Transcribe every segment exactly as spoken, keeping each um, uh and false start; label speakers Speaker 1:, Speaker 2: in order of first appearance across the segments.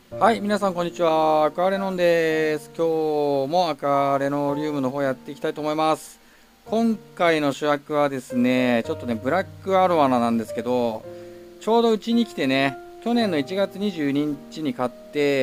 Speaker 1: はい、皆さんこんにちは。アクアレノンです。今日もアクアレノリウムの方やっていきたいと思います。今回の主役はですね、ちょっとね、ブラックアロワナなんですけど、ちょうどうちに来てね、去年のいちがつにじゅうににちに買って、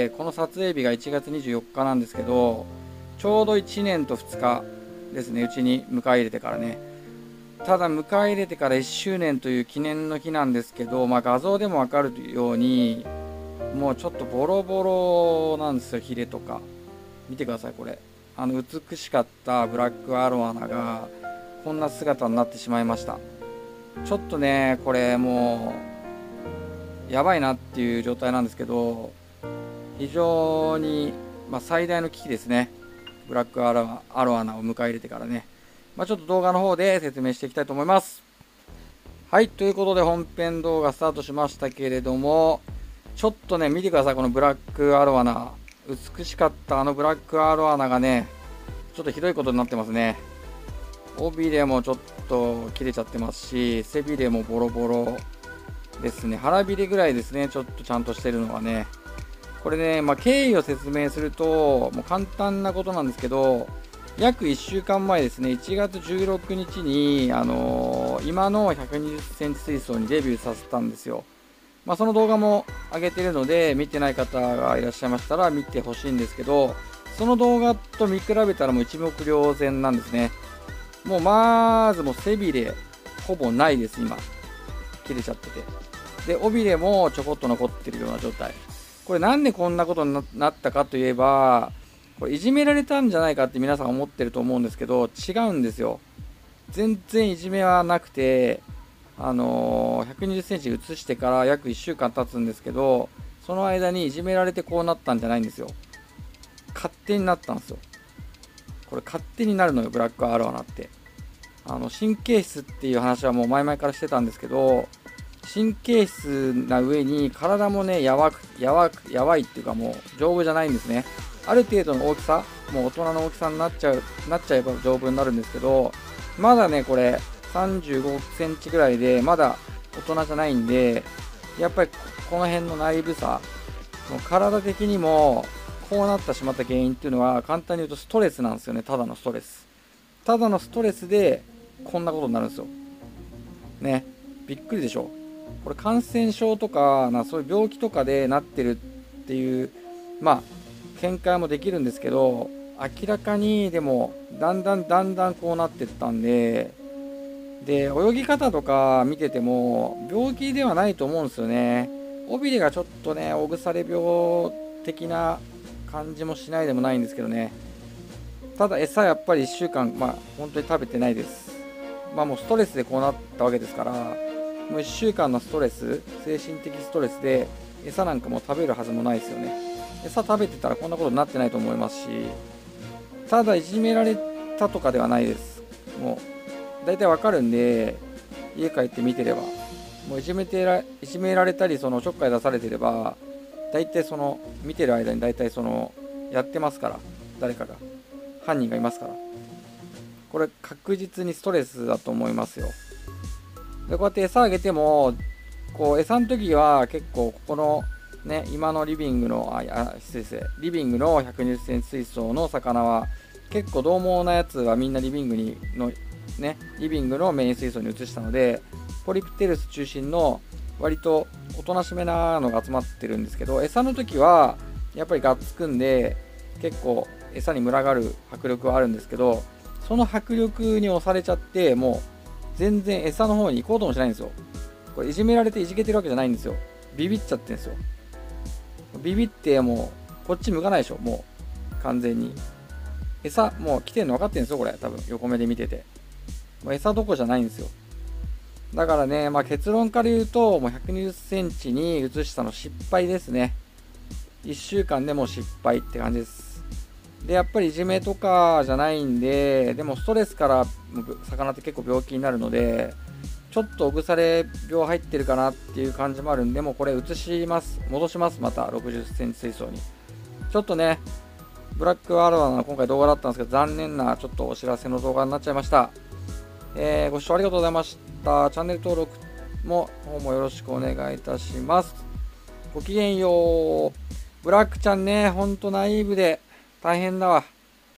Speaker 1: この撮影日がいちがつにじゅうよっかなんですけど、ちょうどいちねんとふつかですね、うちに迎え入れてからね。ただ迎え入れてからいっしゅうねんという記念の日なんですけど、まあ画像でもわかるように、もうちょっとボロボロなんですよ、ヒレとか。見てください、これ。あの美しかったブラックアロワナがこんな姿になってしまいました。ちょっとね、これもうやばいなっていう状態なんですけど、非常に、まあ、最大の危機ですね。ブラックアロアロワナを迎え入れてからね。まあ、ちょっと動画の方で説明していきたいと思います。はい、ということで本編動画スタートしましたけれども、ちょっとね、見てください、このブラックアロワナ。美しかったあのブラックアロワナがね、ちょっとひどいことになってますね。尾びれもちょっと切れちゃってますし、背びれもボロボロですね。腹びれぐらいですね、ちょっとちゃんとしてるのはね。これね、まあ、経緯を説明すると、もう簡単なことなんですけど、約いっしゅうかんまえですね、いちがつじゅうろくにちに、あのー今のひゃくにじゅっセンチ水槽にデビューさせたんですよ。まあ、その動画も上げてるので、見てない方がいらっしゃいましたら見てほしいんですけど、その動画と見比べたらもう一目瞭然なんですね。もうまずもう背びれ、ほぼないです、今。切れちゃってて。で、尾びれもちょこっと残ってるような状態。これなんでこんなことになったかといえば、これいじめられたんじゃないかって皆さん思ってると思うんですけど、違うんですよ。全然いじめはなくて、あのー、ひゃくにじゅっセンチ移してから約いっしゅうかん経つんですけど、その間にいじめられてこうなったんじゃないんですよ。勝手になったんですよ。これ勝手になるのよ、ブラックアロワナって。あの、神経質っていう話はもう前々からしてたんですけど、神経質な上に体もね、やわく、やわく、やわいっていうかもう丈夫じゃないんですね。ある程度の大きさ、もう大人の大きさになっちゃう、なっちゃえば丈夫になるんですけど、まだね、これさんじゅうごセンチぐらいで、まだ大人じゃないんで、やっぱりこの辺の内部さ、もう体的にもこうなってしまった原因っていうのは簡単に言うとストレスなんですよね。ただのストレス。ただのストレスでこんなことになるんですよ。ね。びっくりでしょ。これ感染症とかなそういう病気とかでなってるっていうまあ見解もできるんですけど、明らかにでもだんだんだんだんこうなってったんで、で泳ぎ方とか見てても病気ではないと思うんですよね。尾びれがちょっとねお腐れ病的な感じもしないでもないんですけどね。ただ餌やっぱりいっしゅうかんまあ本当に食べてないです。まあもうストレスでこうなったわけですから、もういっしゅうかんのストレス、精神的ストレスで餌なんかも食べるはずもないですよね。餌食べてたらこんなことになってないと思いますし、ただいじめられたとかではないです。もう大体わかるんで、家帰って見てれば、もういじめてらいじめられたりそのちょっかい出されてれば、大体その見てる間に大体そのやってますから、誰かが犯人がいますから、これ確実にストレスだと思いますよ。でこうやって餌あげても、こう餌の時は結構ここのね今のリビングのああ失礼失礼リビングのひゃくにじゅっセンチ水槽の魚は結構獰猛なやつはみんなリビングにのねリビングのメイン水槽に移したので、ポリプテルス中心の割とおとなしめなのが集まってるんですけど、餌の時はやっぱりがっつくんで結構餌に群がる迫力はあるんですけど、その迫力に押されちゃってもう全然餌の方に行こうともしないんですよ。これいじめられていじけてるわけじゃないんですよ。ビビっちゃってんですよ。ビビってもうこっち向かないでしょ。もう完全に餌もう来てんの分かってんですよ。これ多分横目で見ててもう餌どこじゃないんですよ。だからね、まあ、結論から言うともうひゃくにじゅっセンチに移したの失敗ですね。いっしゅうかんでも失敗って感じです。でやっぱりいじめとかじゃないんで、でもストレスから魚って結構病気になるので、ちょっとお腐れ病入ってるかなっていう感じもあるんで、もうこれ移します、戻します、またろくじゅっセンチ水槽に。ちょっとねブラックアロワの今回動画だったんですけど、残念なちょっとお知らせの動画になっちゃいました。えー、ご視聴ありがとうございました。チャンネル登録も方もよろしくお願いいたします。ごきげんよう。 ブラックちゃんね、ほんとナイーブで大変だわ。